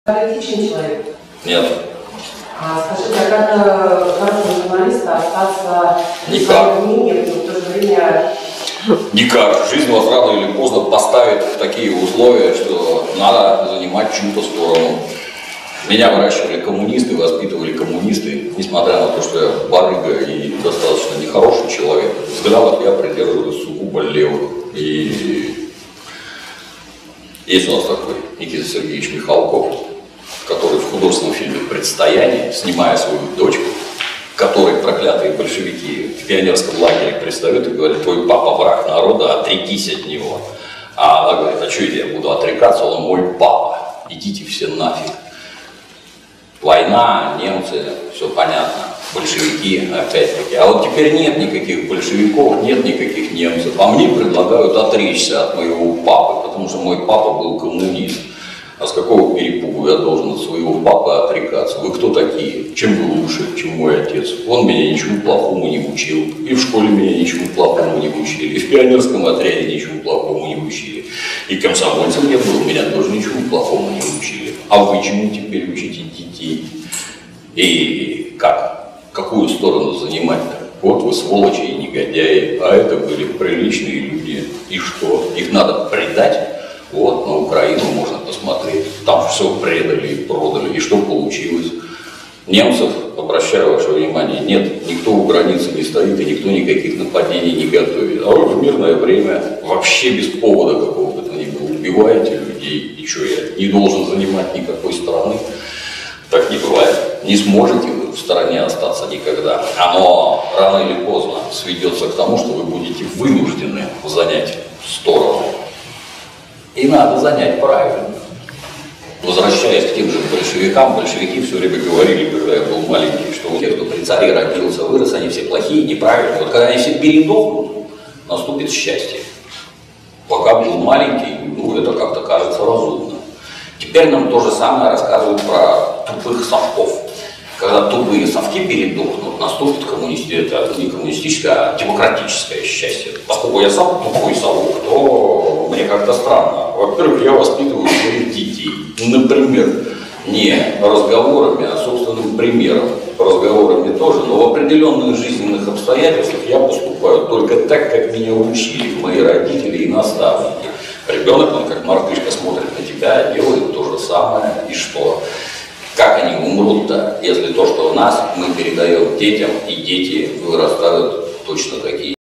Политичный человек? Нет. Скажите, а как хорошему журналиста остаться никак. Мнением, но в то же время... Никак. Жизнь вас рано или поздно поставит в такие условия, что надо занимать чью-то сторону. Меня выращивали коммунисты, воспитывали коммунисты, несмотря на то, что я барыга и достаточно нехороший человек. Взглядов я придерживаюсь сугубо левых. И есть у нас такой Никита Сергеевич Михалков, который в художественном фильме «Предстояние», снимая свою дочку, которой проклятые большевики в пионерском лагере пристают и говорят: твой папа враг народа, отрекись от него. А она говорит: а что я буду отрекаться, он мой папа, идите все нафиг. Война, немцы, все понятно, большевики опять-таки. А вот теперь нет никаких большевиков, нет никаких немцев. А мне предлагают отречься от моего папы, потому что мой папа был коммунист. А с какого перепугу я должен от своего папы отрекаться? Вы кто такие? Чем вы лучше, чем мой отец? Он меня ничему плохому не учил. И в школе меня ничему плохому не учили. И в пионерском отряде ничему плохому не учили. И комсомольцем я был, меня тоже ничему плохому не учили. А вы чему теперь учите детей? И как? Какую сторону занимать-то? Вот вы сволочи и негодяи, а это были приличные люди. И что? Их надо предать? Вот, на Украину можно посмотреть. Там все предали и продали. И что получилось? Немцев, обращаю ваше внимание, нет. Никто у границы не стоит и никто никаких нападений не готовит. А вы в мирное время вообще без повода какого-то то ни было убиваете людей. И что, я не должен занимать никакой стороны? Так не бывает. Не сможете вы в стороне остаться никогда. Оно рано или поздно сведется к тому, что вы будете вынуждены занять сторону. И надо занять правильно. Возвращаясь к тем же большевикам, большевики все время говорили, когда я был маленький, что те, кто при царе родился, вырос, они все плохие, неправильные. Вот когда они все передохнут, наступит счастье. Пока был маленький, это как-то кажется разумно. Теперь нам то же самое рассказывают про тупых совков. Когда тупые совки передохнут, наступит не коммунистическое, а демократическое счастье. Поскольку я сам тупой совок, то мне как-то странно. Во-первых, я воспитываю своих детей. Например, не разговорами, а собственным примером. Разговорами тоже, но в определенных жизненных обстоятельствах я поступаю только так, как меня учили мои родители и наставники. Ребенок, он как мартышка смотрит на тебя, делает то же самое, и что? Как они умрут-то, если то, что в нас, мы передаем детям, и дети вырастают точно такие?